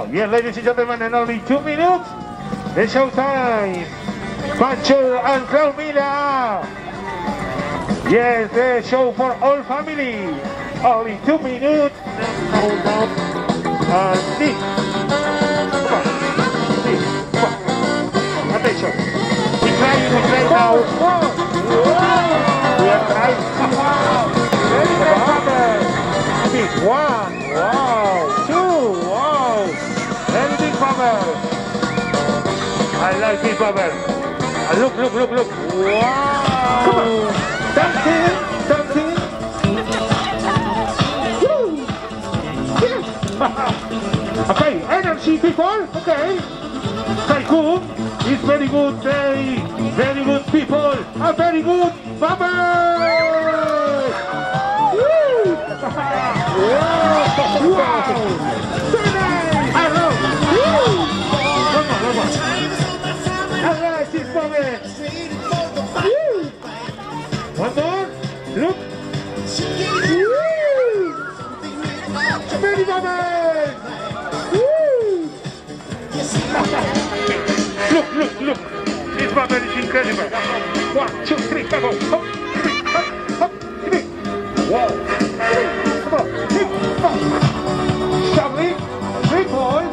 Yes, ladies and gentlemen, in only 2 minutes, it's showtime. Pancho and Claudmira. Yes, the show for all family. Only 2 minutes. Hold on. And this. Come on. This. Come on. Attention. We try now. We are trying. Very good. Big 1. Wow. 2. Wow. Very big bubble. I like big bubble. Look. Wow. Come on. Dancing. Okay, energy people, okay. Tycoon is very good, very good people. A very good bubble! Wow! So nice! I love it! Come on. I like this bubble! One more, look! Very bubbles! Look! This bubble is incredible! 1, 2, 3, go! Hop, 3. Wow! Come on! Shovely! 3 points!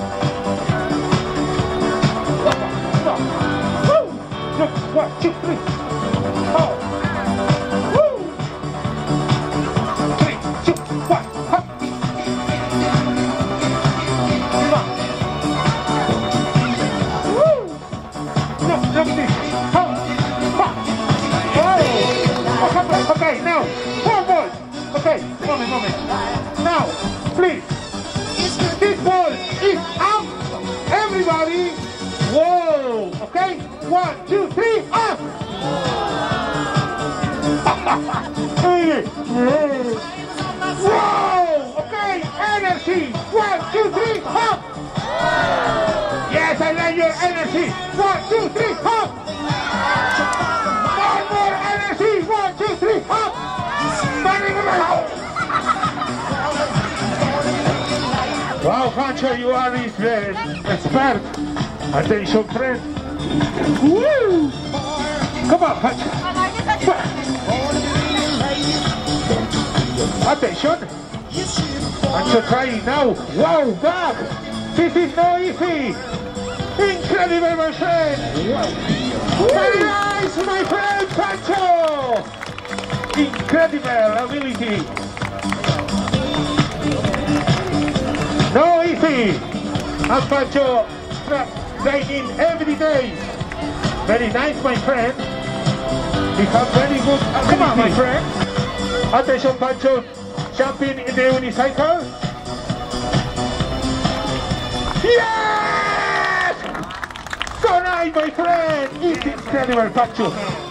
Look! 1, 2, 3! Oh! Woo! 3, 2, 1! Hop! Look this! Okay, now, 4 balls! Okay, moment. Now, please, this ball is up! Everybody! Whoa! Okay? 1, 2, 3, up! Whoa! Okay, energy! 1, 2, 3, up! Yes, I like your energy! 1, 2, 3, up! One more energy! 1, 2, 3, up! Wow, Pancho, you are this expert. Attention, friend. Woo! Come on, Pancho. Attention. Pancho trying now. Wow, back. This is no easy. Incredible, my friend. Very nice, my friend, Pancho. Incredible ability. No easy. And Pancho training every day. Very nice, my friend. He has very good ability. Come on, my friend. Attention, Pancho. Jumping in the unicycle. Yes! So nice, my friend. It's incredible, Pancho.